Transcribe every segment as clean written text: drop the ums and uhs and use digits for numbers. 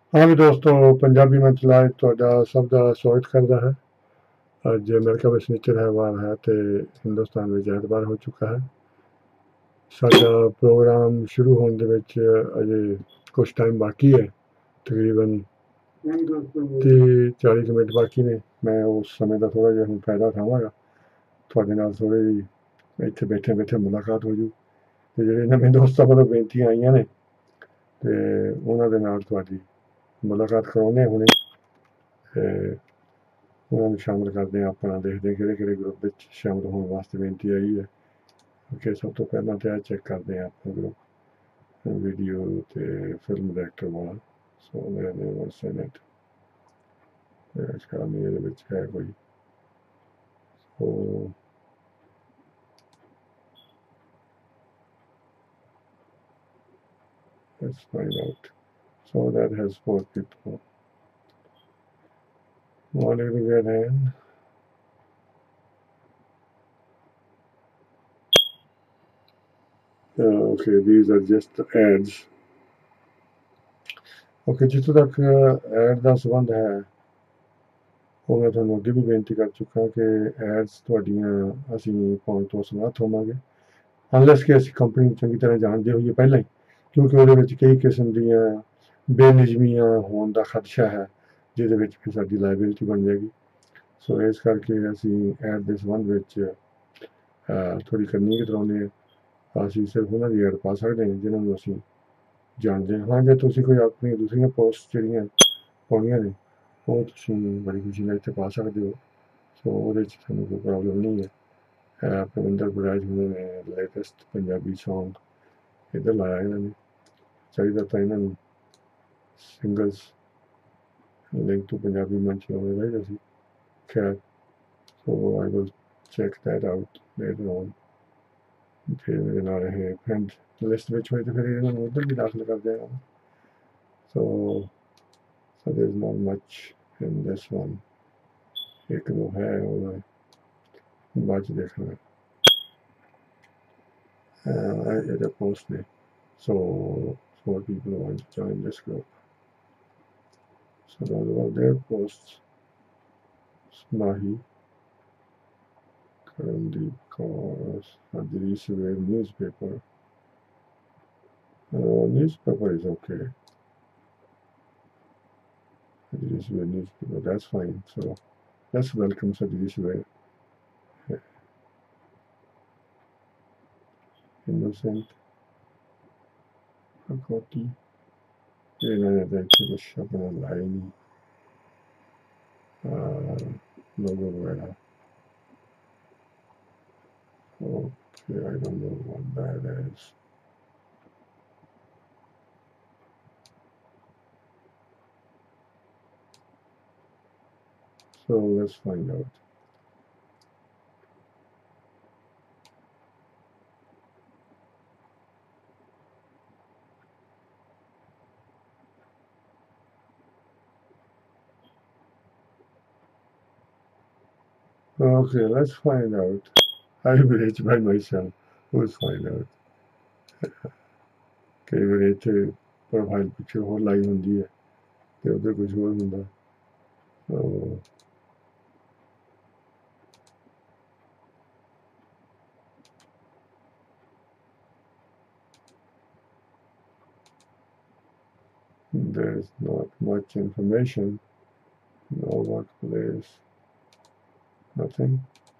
हाँ भी दोस्तों, पंजाबी मंच लाइव ਤੁਹਾਡਾ ਸਭ ਦਾ ਸਵਾਗਤ ਕਰਦਾ ਹੈ। ਅੱਜ ਅਮਰੀਕਾ ਵਿੱਚ ਨਿਸ਼ਚਿਤ ਹੈ ਤੇ ਹਿੰਦੁਸਤਾਨ ਵਿੱਚ ਐਤਵਾਰ ਹੋ ਚੁੱਕਾ ਹੈ। ਸਾਡਾ ਪ੍ਰੋਗਰਾਮ ਸ਼ੁਰੂ ਹੋਣ ਦੇ ਵਿੱਚ ਅਜੇ ਕੁਝ ਟਾਈਮ ਬਾਕੀ ਹੈ, ਤਕਰੀਬਨ 30-40 ਮਿੰਟ ਬਾਕੀ ਨੇ। ਮੈਂ ਉਸ ਸਮੇਂ ਦਾ ਥੋੜਾ ਜਿਹਾ ਹੁਣ ਫਾਇਦਾ ਉਠਾਵਾਂਗਾ, ਤੁਹਾਡੇ ਨਾਲ ਥੋੜੀ ਜਿਹੀ ਇੱਥੇ ਬੈਠੇ ਬੈਠੇ ਮੁਲਾਕਾਤ ਹੋ ਜੂ ਤੇ ਜਿਹੜੇ ਨਵੇਂ ਦੋਸਤਾਂ ਵੱਲੋਂ ਬੇਨਤੀਆਂ ਆਈਆਂ ਨੇ ਤੇ ਉਹਨਾਂ ਦੇ ਨਾਲ ਤੁਹਾਡੀ ਮੁਲਾਕਾਤ ਕਰਾਉਂਦੇ ਹੁਣੇ ਤੇ ਉਹਨਾਂ ਨੂੰ ਸ਼ਾਮਲ ਕਰਦੇ ਹਾਂ। ਆਪਣਾ ਦੇਖਦੇ ਕਿਹੜੇ ਕਿਹੜੇ ਗਰੁੱਪ ਵਿੱਚ ਸ਼ਾਮਲ ਹੋਣ ਵਾਸਤੇ ਬੇਨਤੀ ਆਈ ਹੈ। ਕਿ ਸਭ ਤੋਂ ਪਹਿਲਾਂ ਤਾਂ ਇਹ ਚੈੱਕ ਕਰਦੇ ਹਾਂ ਆਪਣਾ ਗਰੁੱਪ ਵੀਡੀਓ ਤੇ ਫਿਲਮ ਡਾਇਰੈਕਟਰ ਵਾਲਾ। ਸੋ ਮੇਰੇ ਨੇ ਵਟਸਐਪ ਸ਼ਾਮੀ ਇਹਦੇ ਵਿੱਚ ਹੈ ਕੋਈ। ਸੋ let's find out. So that has 4 people. Wanted to get in. Okay, these are just ads. Okay, ਜਿੱਥੋਂ ਤੱਕ ਐਡ ਦਾ ਸੰਬੰਧ ਹੈ ਉਹ ਮੈਂ ਤੁਹਾਨੂੰ ਅੱਗੇ ਵੀ ਬੇਨਤੀ ਕਰ ਚੁੱਕਾ ਕਿ ਐਡਸ ਤੁਹਾਡੀਆਂ ਅਸੀਂ ਪਾਉਣ ਤੋਂ ਸਮਰੱਥ ਹੋਵਾਂਗੇ, ਅਨਲੈਸ ਕਿ ਅਸੀਂ ਕੰਪਨੀ ਨੂੰ ਚੰਗੀ ਤਰ੍ਹਾਂ ਜਾਣਦੇ ਹੋਈਏ ਪਹਿਲਾਂ ਹੀ, ਕਿਉਂਕਿ ਉਹਦੇ ਵਿੱਚ ਕਈ ਕਿਸਮ ਦੀਆਂ ਬੇਨਿਯਮੀਆਂ ਹੋਣ ਦਾ ਖਦਸ਼ਾ ਹੈ, ਜਿਹਦੇ ਵਿੱਚ ਫਿਰ ਸਾਡੀ ਲਾਇਬਿਲਿਟੀ ਬਣ ਜਾਏਗੀ। ਸੋ ਇਸ ਕਰਕੇ ਅਸੀਂ ਐਡ ਦੇ ਸੰਬੰਧ ਵਿੱਚ ਥੋੜ੍ਹੀ ਕਰਨੀ ਕਰਾਉਂਦੇ ਹਾਂ। ਅਸੀਂ ਸਿਰਫ ਉਹਨਾਂ ਦੀ ਐਡ ਪਾ ਸਕਦੇ ਹਾਂ ਜਿਹਨਾਂ ਨੂੰ ਅਸੀਂ ਜਾਣਦੇ ਹਾਂ। ਹਾਂ, ਜੇ ਤੁਸੀਂ ਕੋਈ ਆਪਣੀ ਦੂਸਰੀਆਂ ਪੋਸਟ ਜਿਹੜੀਆਂ ਪਾਉਣੀਆਂ ਨੇ ਉਹ ਤੁਸੀਂ ਬੜੀ ਖੁਸ਼ੀ ਨਾਲ ਇੱਥੇ ਪਾ ਸਕਦੇ ਹੋ। ਸੋ ਉਹਦੇ 'ਚ ਤੁਹਾਨੂੰ ਕੋਈ ਪ੍ਰੋਬਲਮ ਨਹੀਂ ਹੈ। ਪਰਵਿੰਦਰ ਬਰਾਜ ਹੁਣੇ ਨੇ ਲੇਟੈਸਟ ਪੰਜਾਬੀ ਸੌਂਗ ਇੱਧਰ ਲਾਇਆ ਇਹਨਾਂ ਨੇ। ਚਾਹੀਦਾ ਤਾਂ ਇਹਨਾਂ ਨੂੰ ਸਿੰਗਲਸ ਲਿੰਕ ਟੂ ਪੰਜਾਬੀ ਮੰਚ ਲਾਉਣਾ ਚਾਹੀਦਾ ਸੀ। ਖੈਰ, so I will check that out later on. ਫਿਰ ਮੇਰੇ ਨਾਲ ਇਹ ਫਰੈਂਡ ਲਿਸਟ ਵਿੱਚ ਹੋਏ ਤਾਂ ਫਿਰ ਇਹਨਾਂ ਨੂੰ ਉੱਧਰ ਵੀ ਦਾਖਲ ਕਰ ਦਿਆਂਗਾ। ਸੋ there's not much in this one. ਇੱਕ ਦੋ ਹੈ ਉਹ ਬਾਅਦ 'ਚ ਦੇਖਣਾ। ਇਹਦਾ ਪੋਸਟ ਨੇ। So 4 people want to join this group. So those were their posts. Mahi, Karandeep Kaur, Adri Suver, newspaper. Newspaper is okay. Adri Suver newspaper, that's fine. So let's welcome Adri Suver. Innocent, Akoti. ਇਹਨਾਂ ਨੇ ਤਾਂ ਇੱਥੇ ਕੁਛ ਆਪਣਾ ਲਾਇਆ ਨਹੀਂ logo ਵਗੈਰਾ। Okay, I don't know what that is. So let's find out. Okay, let's find out. I will reach by myself. We'll find out. ਕਈ ਵਾਰ ਇੱਥੇ ਪ੍ਰੋਫਾਈਲ ਪਿੱਛੇ ਹੋਰ ਲਾਈ ਹੁੰਦੀ ਹੈ ਤੇ ਉੱਧਰ ਕੁਝ ਹੋਰ ਹੁੰਦਾ। There's not much information. No workplace. Nothing.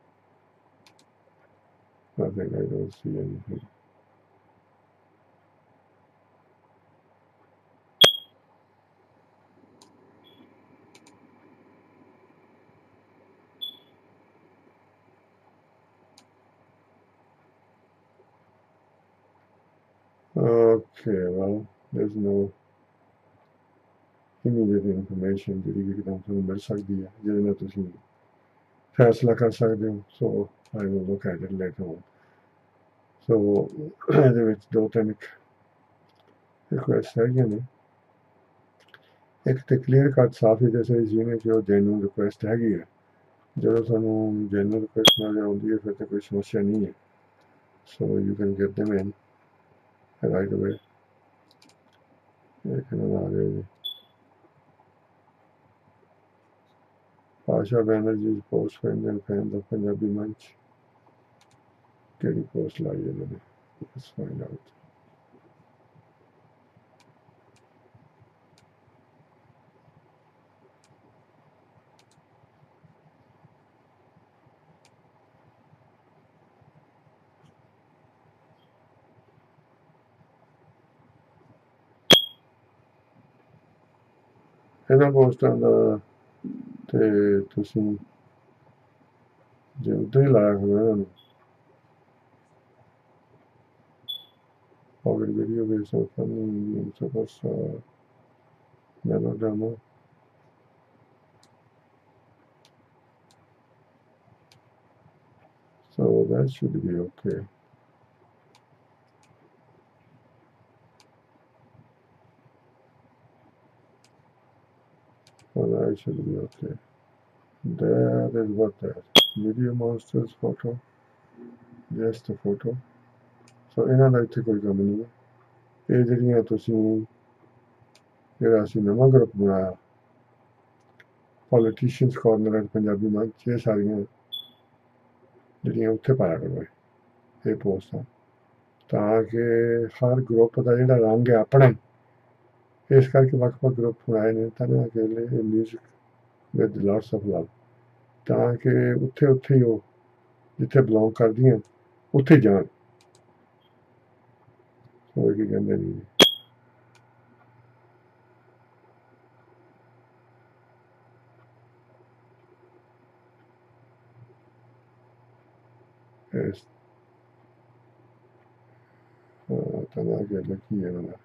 Nothing. I don't see anything. Okay, well, there's no immediate information ਜਿਹੜੀ ਕਿ ਤੁਹਾਨੂੰ ਮਿਲ ਸਕਦੀ ਹੈ ਜਿਹਦੇ ਨਾਲ ਤੁਸੀਂ ਫੈਸਲਾ ਕਰ ਸਕਦੇ ਹੋ। ਸੋ I will look at it later on. ਸੋ ਇਹਦੇ ਵਿੱਚ 2-3 ਰਿਕੁਐਸਟ ਹੈਗੀਆਂ ਨੇ। ਇੱਕ ਤੇ ਕਲੀਅਰ ਕੱਟ ਸਾਫ਼ ਹੀ ਦੱਸੇ ਜਿਵੇਂ ਕਿ ਉਹ ਜੈਨੂਅਨ ਰਿਕੁਐਸਟ ਹੈਗੀ ਹੈ। ਜਦੋਂ ਤੁਹਾਨੂੰ ਜੈਨੂਅਨ ਰਿਕੁਐਸਟ ਨਜ਼ਰ ਆਉਂਦੀ ਹੈ ਫਿਰ ਤਾਂ ਕੋਈ ਸਮੱਸਿਆ ਨਹੀਂ ਹੈ। So you can get them in right away. ਇਹ ਕਿਹਨਾਂ ਦਾ ਆ ਗਿਆ ਜੀ? Asha Banerjee's post friends and fans of Punjabi Munch. Getting post लाई है मैंने. Let's find out. ਇਹਨਾਂ ਪੋਸਟਾਂ ਦਾ ਤੇ ਤੁਸੀਂ ਜੇ ਉੱਧਰ ਹੀ ਲਾਇਆ ਹੋਇਆ ਇਹਨਾਂ ਨੂੰ pocket video based on funny superstar melodrama. So that should be okay. So that should be okay. That is what that video monsters photo. Just the photo. So ਇਹਨਾਂ ਦਾ ਇੱਥੇ ਕੋਈ ਕੰਮ ਨਹੀਂ ਹੈ. ਇਹ ਜਿਹੜੀਆਂ ਤੁਸੀਂ ਜਿਹੜਾ ਅਸੀਂ ਨਵਾਂ ਗਰੁੱਪ ਬਣਾਇਆ ਪੋਲੀਟੀਸ਼ੀਅਨਸ ਕਾਰਨਰ ਐਟ ਪੰਜਾਬੀ ਮੰਚ, ਇਹ ਸਾਰੀਆਂ ਜਿਹੜੀਆਂ ਉੱਥੇ ਪਾਇਆ ਕਰੋ ਇਹ ਪੋਸਟਾਂ, ਤਾਂ ਕਿ ਹਰ ਗਰੁੱਪ ਦਾ ਜਿਹੜਾ ਰੰਗ ਹੈ ਆਪਣਾ ਹੀ, ਇਸ ਕਰਕੇ ਵੱਖ-ਵੱਖ ਗਰੁੱਪ ਬਣਾਏ ਨੇ ਤਰ੍ਹਾਂ ਕੇ music with lots of love, ਤਾਂ ਕਿ ਉੱਥੇ ਹੀ ਉਹ ਜਿੱਥੇ ਬਿਲੋਂਗ ਕਰਦੀਆਂ ਉੱਥੇ ਜਾਣ. ਹੋਰ ਕੀ ਕਹਿੰਦੇ ਨੇ ਇਸ ਤਰ੍ਹਾਂ ਕੇ ਲੱਗੀ ਹੈ ਨਾ.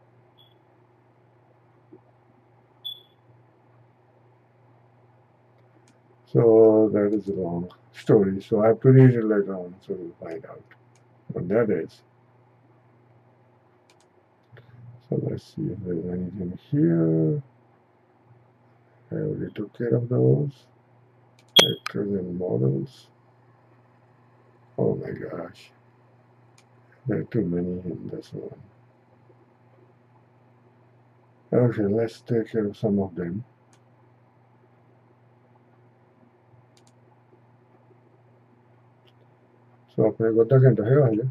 So that is a long story. So I have to read it later on, so we'll find out what that is. So let's see if there's anything here. I already took care of those. Actors and models. Oh my gosh. There are too many in this one. Okay, let's take care of some of them. So अपने को आधा घंटा है वाले.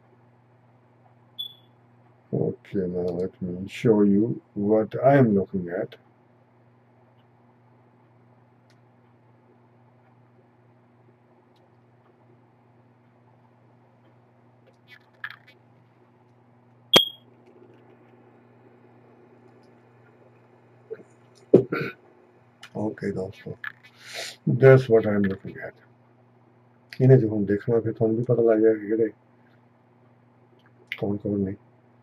Okay, now let me show you what I am looking at. Okay, दोस्तों, that's what I am looking at. इन्हें जो हम देखना फिर तो हम भी पता लग जाएगा कि किहड़े कौन नहीं.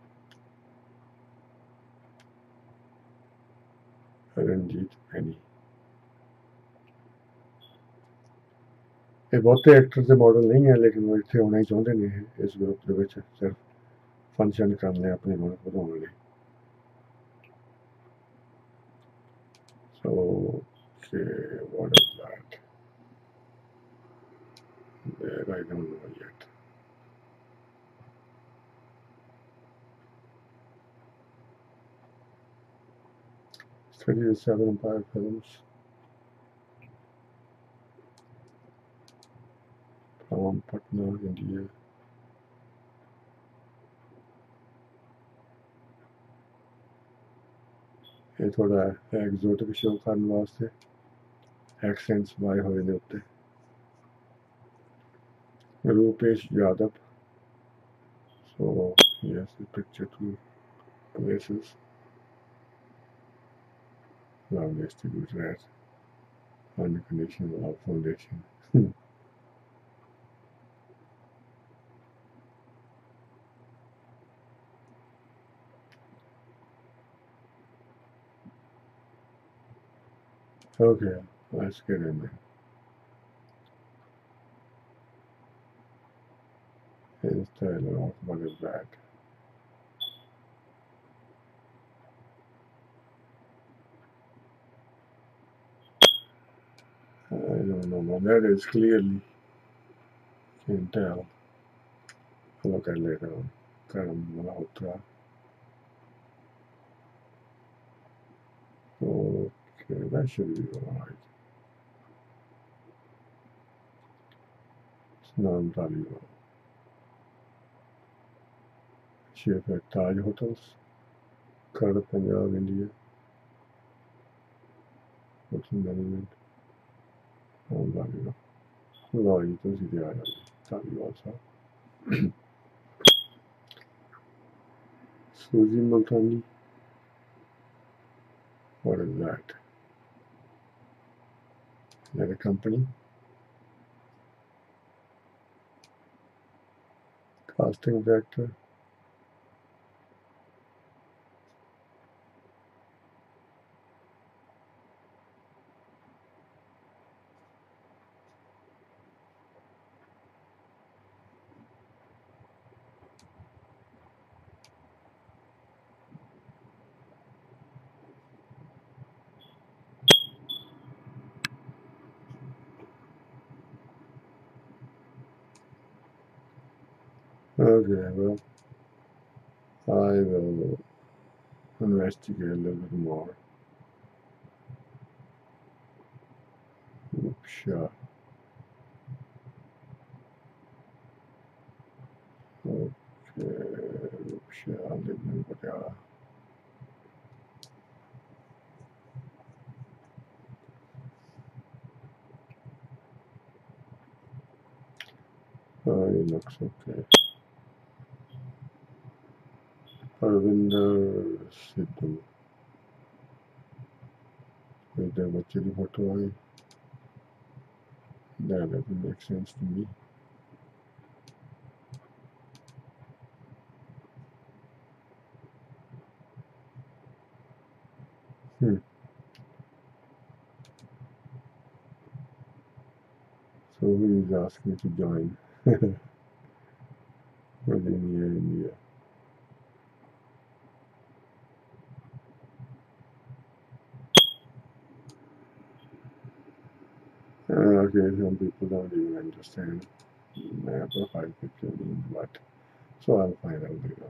रंजीत पैनी, ये बहुते एक्टर ते मॉडल नहीं है, लेकिन वो इत्थे होना ही चाहुंदे ने इस ग्रुप दे विच सिर्फ फंक्शन करने अपनी रौनक वधाउण लई. So okay, what is that? There, I don't know yet. Study the 7 Empire films. From Patna, India. ये थोड़ा एग्जोटिक शो करने वास्ते एक्सेंट्स बाय होए दे उत्ते. Rupesh Yadav. So yes, the picture two places. Love distributor at Unconditional Love Foundation. Okay, let's get in there. Here's Taylor off, what is that? I don't know, but that is clearly, can tell. I'll look at it later on. Karam Malhotra. Okay, that should be alright. नाम डालिएगा। Chef है ताज hotels, खड़ Punjab India, hotel management, नाम डालिएगा। लो जी तुम सीधे आ जाओ, धालीवाल साहब। सूजी मुल्तानी, what is that? Is that a company? Casting director. Okay, well, I will investigate a little bit more. Sure. Okay, sure, I'll live in Patiala. It looks okay. Parvinder Sidhu. With the बच्चे की photo आई, that doesn't make sense to me. So who is asking to join? Virginia, India. Okay, some people don't even understand my profile picture means what. So I'll find out later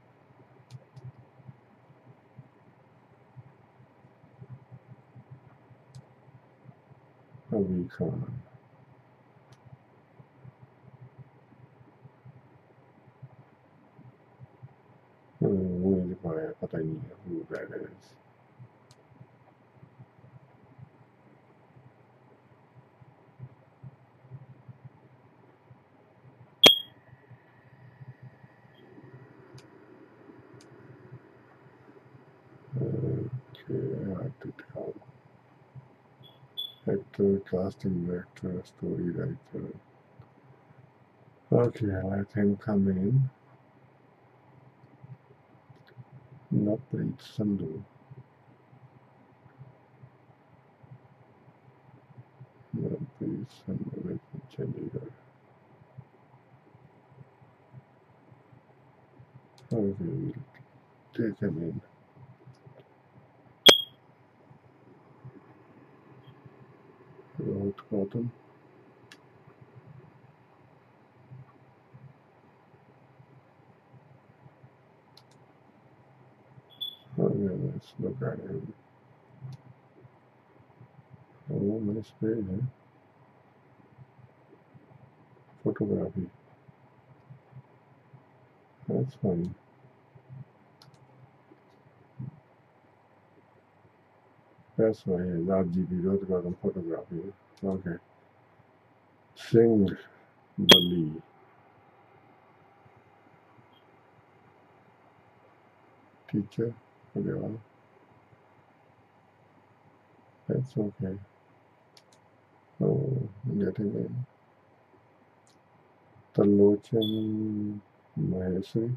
on. A week on. मुझे पता ही नहीं है who that is. Okay, I have to tell. Actor, casting director, story writer. Okay, let him come in. Naprit Sandhu. Naprit Sandhu, Chandigarh. Okay, we'll take him in. Rohit Gautam. Okay, let's look at him. Oh, nice page, huh? Photography. That's fine. That's fine. RGB, Rohit Gautam photography. Okay. Singh Bali. Teacher. Okay, that's okay. Oh, getting in. Talochan Maheshwari.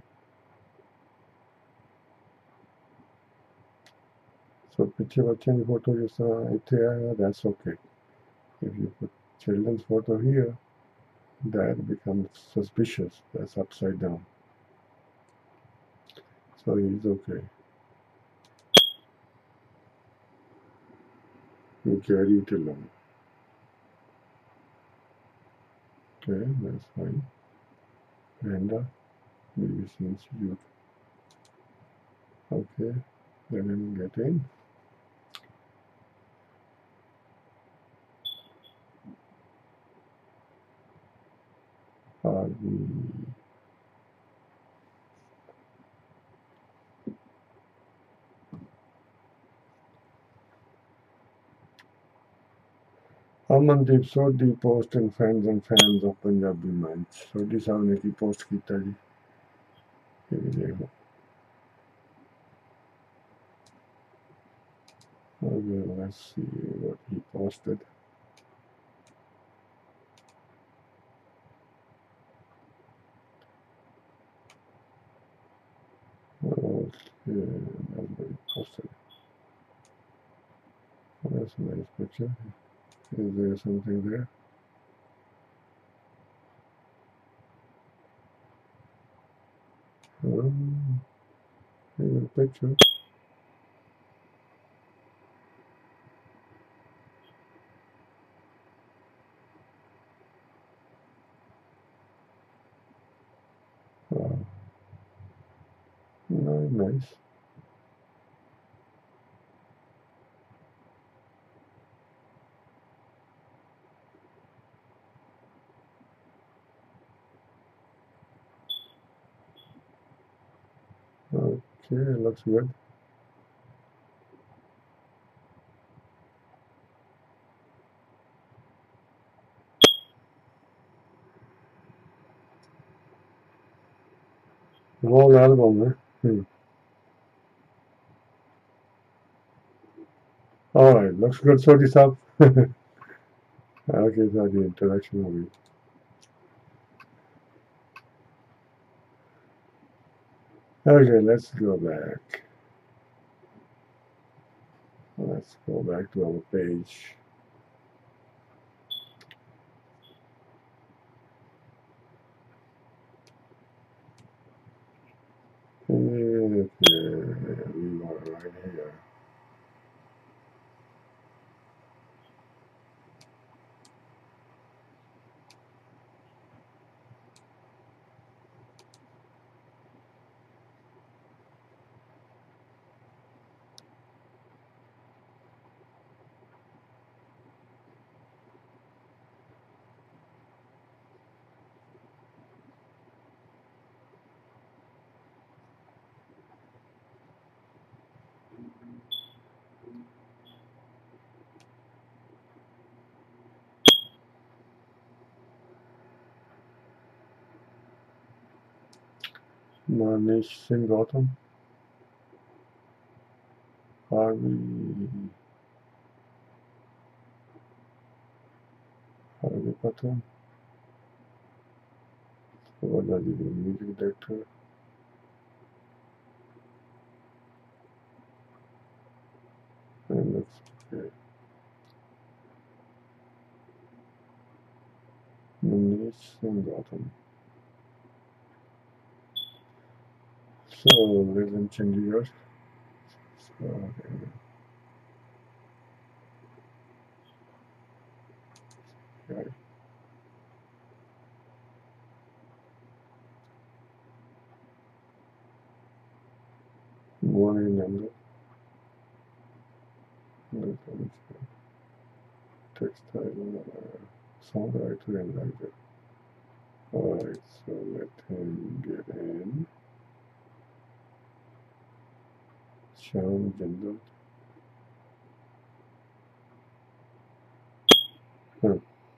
So पीछे बच्चे की photo जिस तरह इतने आया, that's okay. If you put children's photo here, that becomes suspicious. That's upside down. So he's okay. You carry it along. Okay, that's fine. Brenda, BBC Institute. Okay, let him get in. Punjabi. Amandeep Sodhi post and fans of Punjabi Manch. Sodhi साहब ने की post कीता जी, ये भी देखो। Okay, let's see what he posted. Okay, that's what he posted. That's a nice picture. Is there something there? Here's a picture. Wow, nice. Okay, looks good. Whole album, eh? All right, looks good, Sodhi साहब. Okay, so the introduction movie. Okay, let's go back. Let's go back to our page. Okay, we are right here. Manish Singh Gautam. Harvey Patel. Balaji, the music director. And looks okay. Manish Singh Gautam. So, live in Chandigarh. So, okay. Born in London. Textile songwriter and writer. Alright, so let him get in. Shyam Jindal. Huh.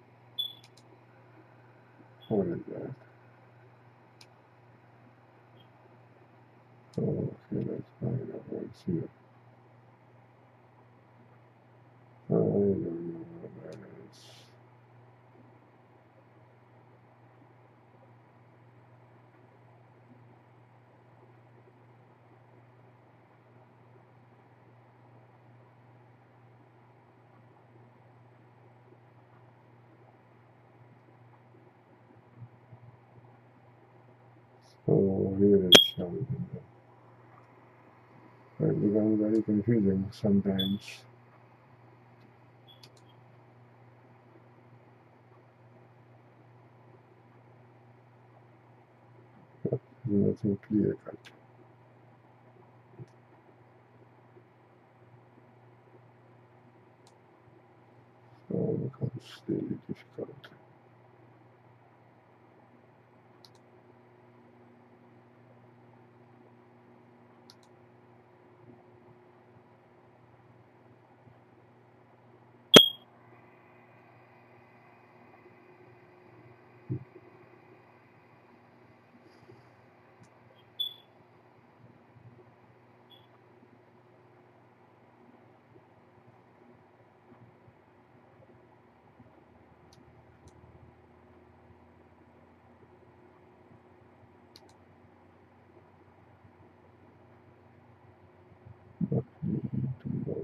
What is that? Oh, okay, let's find out what's here. I don't know what that is. So here is Shyam Jindal. It becomes very confusing sometimes. Nothing clear cut. So it becomes really difficult.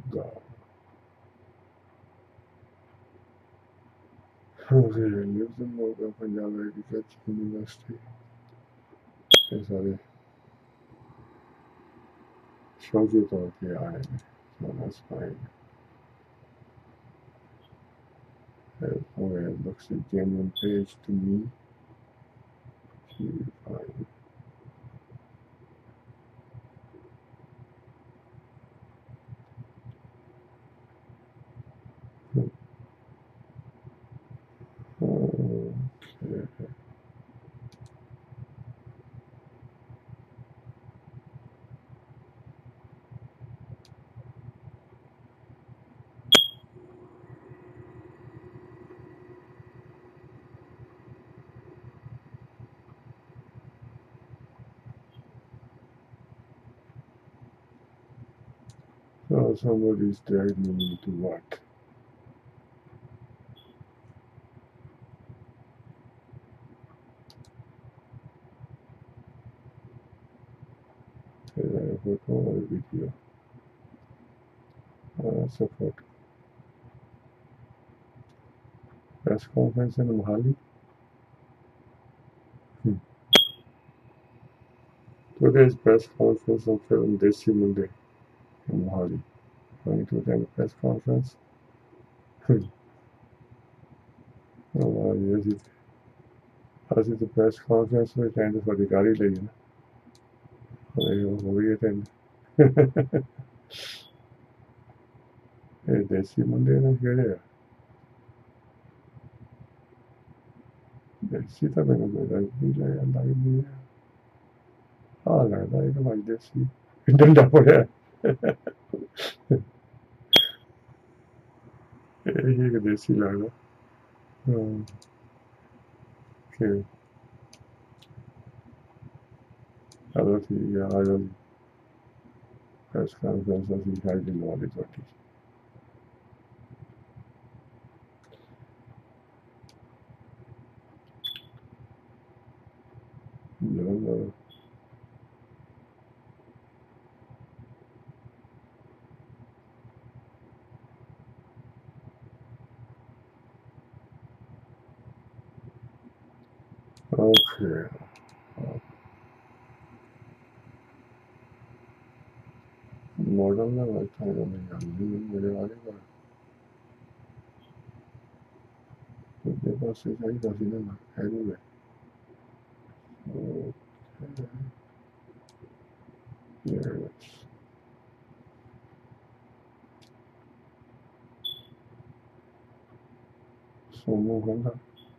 God. Okay, lives in Moga, Punjab Agriculture University. ये सारे show के तौर पे आए हैं. So that's fine. Okay, it looks a genuine page to me. Fine. Okay. So somebody's dragged me into what? A photo or a video? That's a photo. Press conference in Mohali. Today's press conference on film Desi Monday in Mohali. Going to attend a press conference. Oh, yes, as is the press conference में attend for the गाड़ी लेगी ना. वो भी attend. देसी मुंडे ने केड़े आ. देसी ਤਾਂ ਮੈਨੂੰ ਲੱਗਦੀ ਨਹੀਂ ਹੈ. ਆ ਲੱਗਦਾ ਇਹ ਤਾਂ ਭਾਈ ਦੇਸੀ ਡੰਡਾ ਪੜਿਆ. ਇਹ ਇੱਕ ਦੇਸੀ ਲੱਗਦਾ. Okay. ਚਲੋ ਠੀਕ ਆ, ਆ ਜਾਓ. ਪ੍ਰੈਸ ਕਾਨਫਰੰਸ ਅਸੀਂ ਦਿਖਾਈ ਦਿਲਵਾ ਲਈ ਤੁਹਾਡੀ. ਜਲੰਧਰ. Okay. Model ਦਾ ਵੈਸਾ ਨਹੀਂ ਜਾਂਦੀ ਮੇਰੇ ਵਾਲੇ ਪਰ ਦੂਜੇ ਪਾਸੇ ਚਾਹੀਦਾ ਸੀ ਨਾ. Anyway. Okay. Yes. Sono Honda.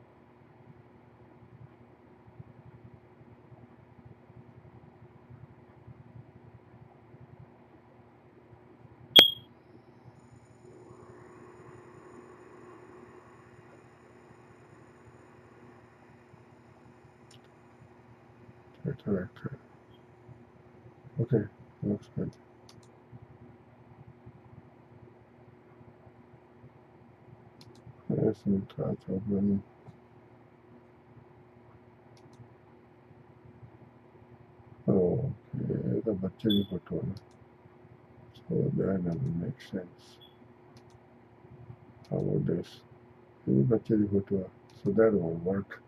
Tractor. Okay, looks good. There's some touch of running. Oh, okay, the बच्चे की photo है. So that doesn't make sense. How about this? ये बच्चे की photo है. So that won't work.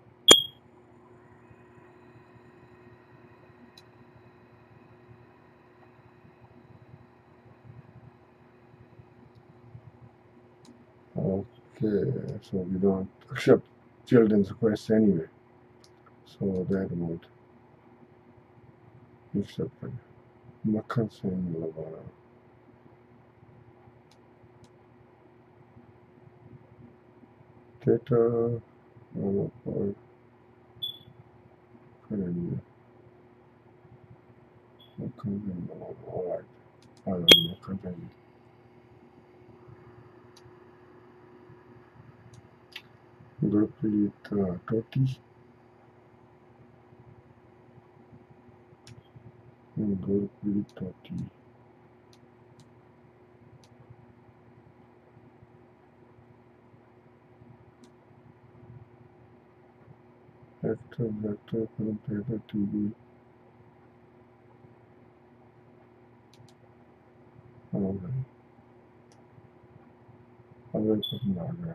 Okay, so we don't accept children's requests anyway. So that would be accepted. Makhan Singh Lavara. Theatre, Monopoly, Canada. Makhan Singh Lavara. Alright. I don't know. Makhan Singh. Gurpreet Toti. Gurpreet Toti. Actor, film, theatre, TV. Alright. अगर पसंद आ गया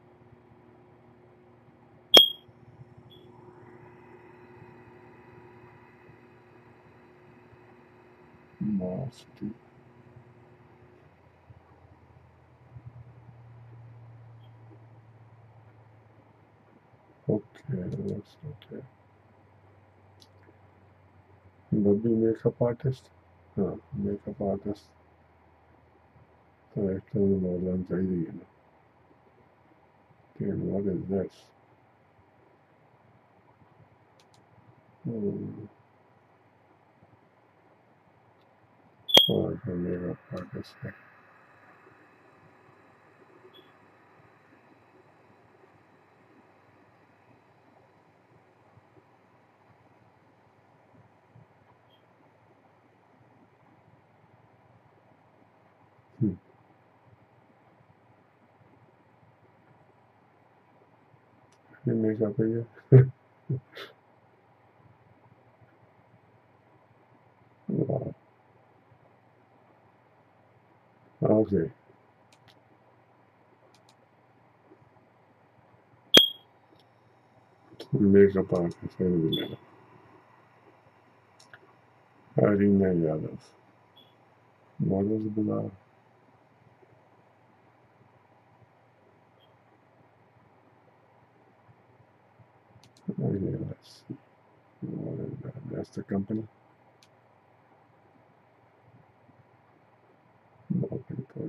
मस्ती okay that's okay Bobby makeup artist makeup artist character model चाहिए ना and what is this hmm. और makeup artist है ये makeup है ये wow okay makeup artist है मिलेगा हरीना यादव मॉडल्स बुला yeah let's see what is that that's the company report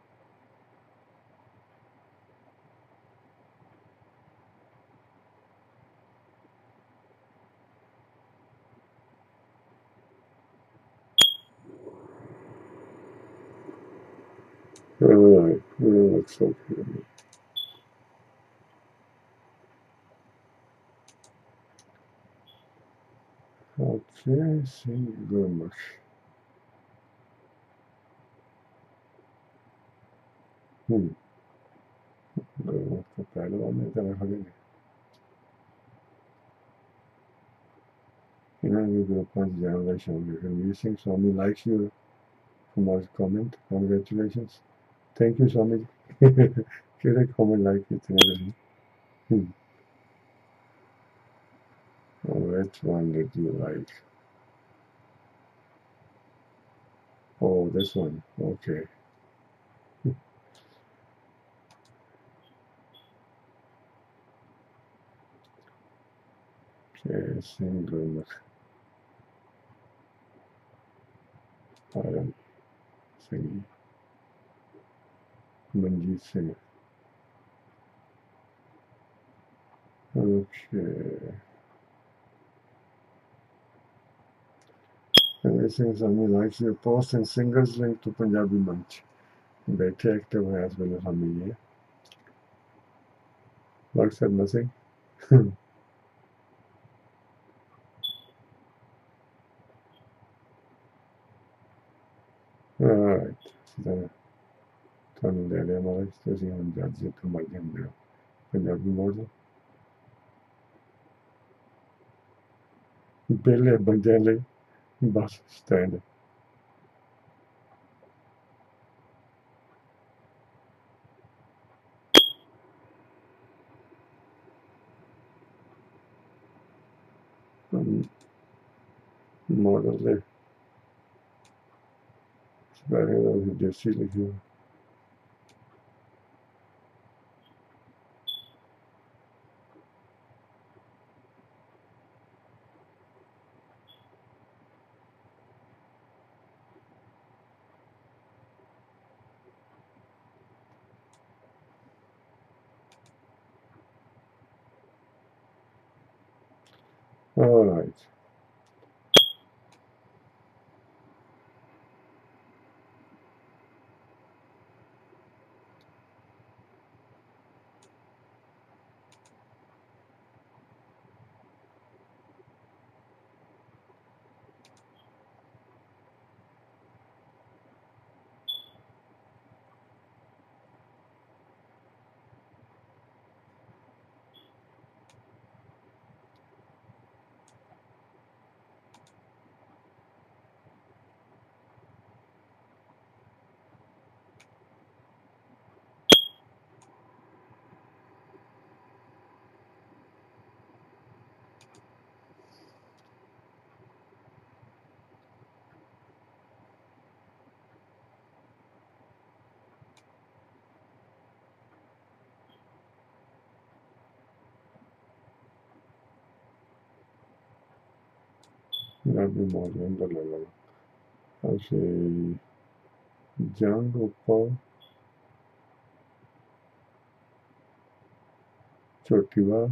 alright looks okay okay thank you very much तो पहले वाले तरह खड़े you know you will punch generation you're missing Swami likes you from our comment congratulations thank you Swami किधर comment like इतने hmm. Which one did you like oh this one okay okay single Param Singh Manjeet Singh okay everything Swami likes your post and singers link to Punjabi Munch बैठे active है as well as हमें ये Work said nothing alright then ਤੁਹਾਨੂੰ ਲੈ ਲਿਆ ਮਹਾਰਾਜ ਤੁਸੀਂ ਹੁਣ ਜੱਜ ਜਿੱਥੇ ਮਰਜ਼ੀ ਹੁੰਦੇ ਹੋ ਪੰਜਾਬੀ ਮੋਡਲ ਪਹਿਲੇ ਬੰਦਿਆਂ ਲਈ ਬੱਸ ਸਟੈਂਡ ਮੋਡਲ ਦੇ ਸਪੈਲਿੰਗ ਦਾ ਵੀ ਦੇਸੀ ਲਿਖਿਆ alright ਪੰਜਾਬੀ ਮੌਜੂਦ ਦਾ ਲੈ ਲਓ ਅਸੀਂ ਜੰਗ ਉੱਪਰ ਛੋਟੀ ਵਾ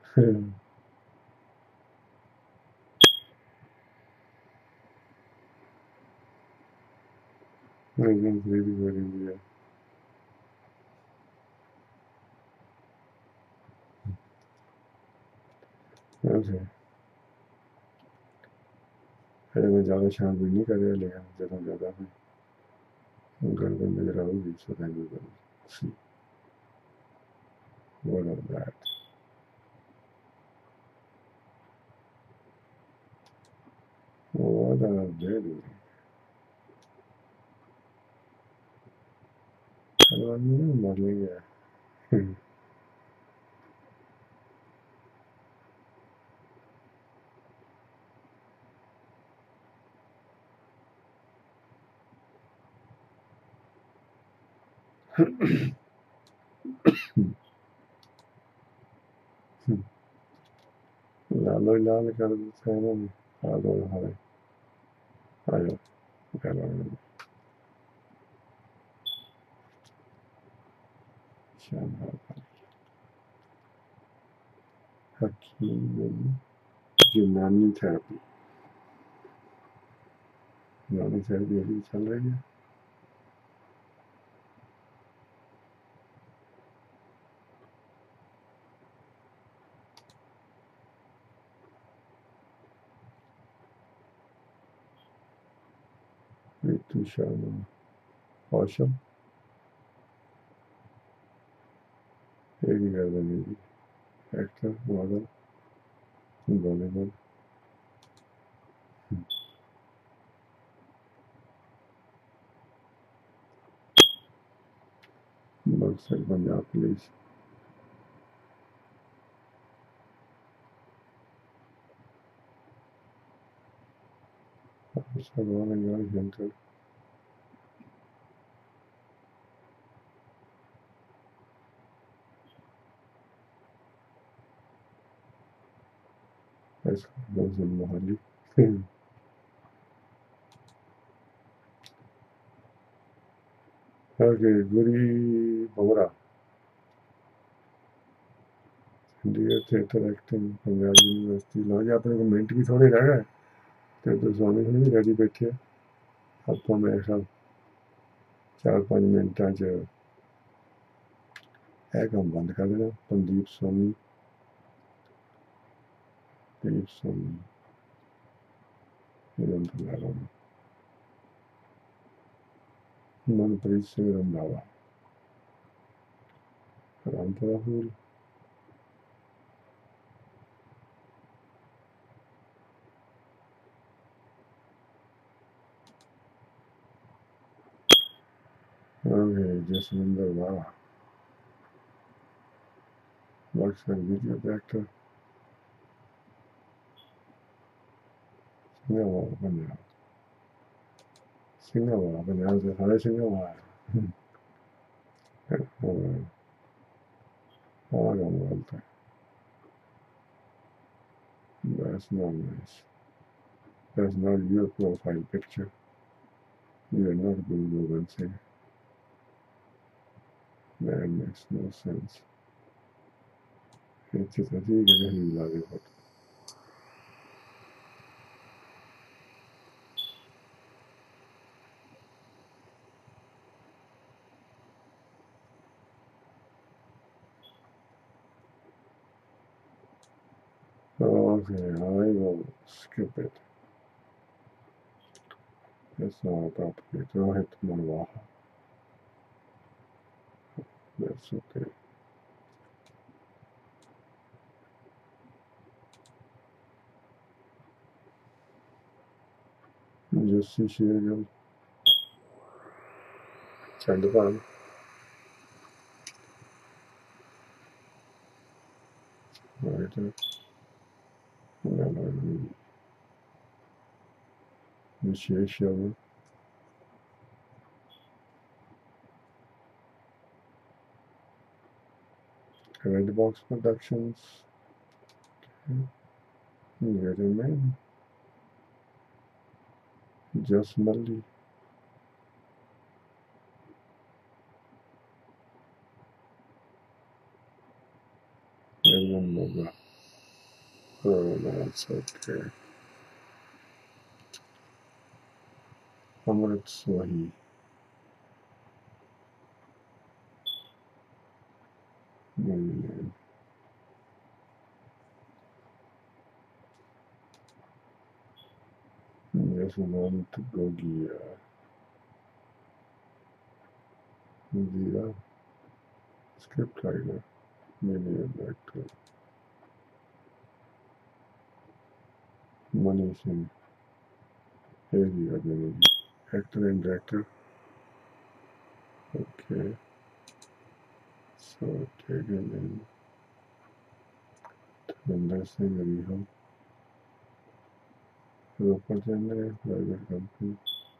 Amazing, really very weird. Okay. अरे मैं ज़्यादा शांत भी नहीं कर रहा लेकिन ज़्यादा गर्दन नजर आऊंगी so then we will see what of that. What are they doing? Hello, I'm modeling here. लालो लाल कर देते हैं ना आलो हरे आयो गलो शानदार हकीम यूनानी थेरेपी अभी चल रही है ऋतु शर्मा कौशल एक ही गर्दन मेरी actor model Bollywood boxer Punjab police सर्वान centre Mohali Okay, Guri Bhora, India Theatre Acting, Punjabi University. लो जी अपने को मिनट भी थोड़े रह गए तो स्वामी थोड़ी रेडी बैठे ਆਪਾਂ ਮੇਰੇ ਖਿਆਲ 4-5 ਮਿੰਟਾਂ 'ਚ ਇਹ ਕੰਮ ਬੰਦ ਕਰ ਦੇਣਾ ਦੀਪ ਸੋਨੀ ਇਹਨਾਂ ਤੋਂ ਲੈ ਲਓ Manpreet Singh Randhawa Rampura Phul Okay, Jaswinder Wara, works as video director. Singapore, Punjab से सारे Singapore आए और हम बोलते हैं that's not nice. That's not your profile picture. You are not Guru Gobind Singh. That makes no sense. It's just a thing that he loves it. Okay, I will skip it. That's not appropriate. Rohit Marwaha. That's okay. Jussi Shergill. Chandipan. Writer. Vishesh Sharma. Red Box Productions. Get him in. Just Mali. Everyone Moga. Oh, that's okay. Amrit Swahi. Just want Gogia. Zira. Script writer. Maybe a actor. Money Singh. Here we are, maybe. Actor and director. Okay. So take him in. Vinder Singh Riho. Representative private company.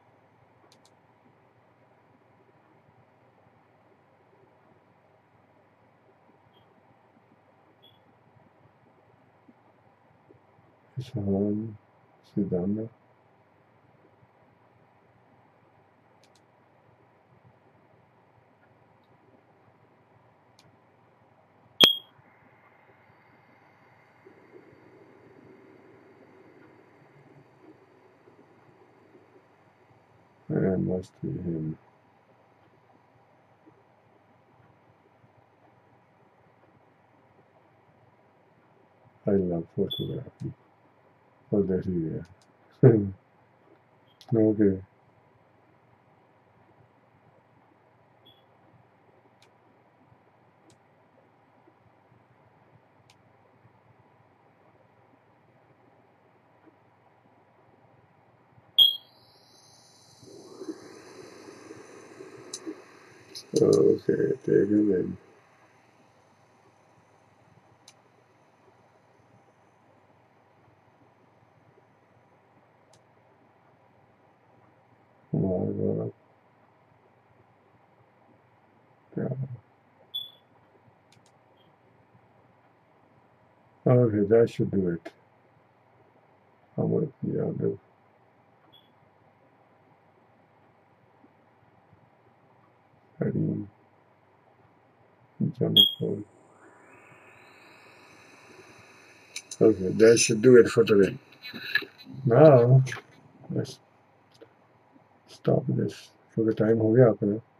Ishan Sidana. And must be him. I love photography. Oh, there he is. Okay. Okay, take him in. My God. Yeah. Okay, that should do it. How about the other? Heading, Jonathan. Okay, that should do it for today. Now, let's stop this. क्योंकि time हो गया अपना